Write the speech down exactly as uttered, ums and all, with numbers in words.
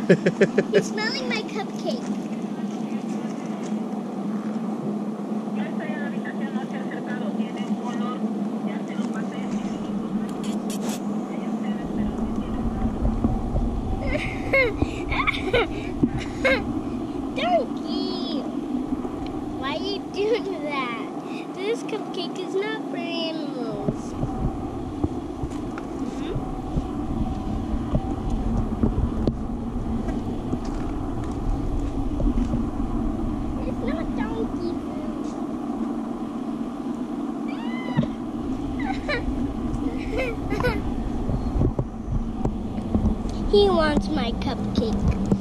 He's smelling my cupcake. Donkey! Why are you doing that? This cupcake is not for animals. Mm-hmm. It's not donkey food. He wants my cupcake.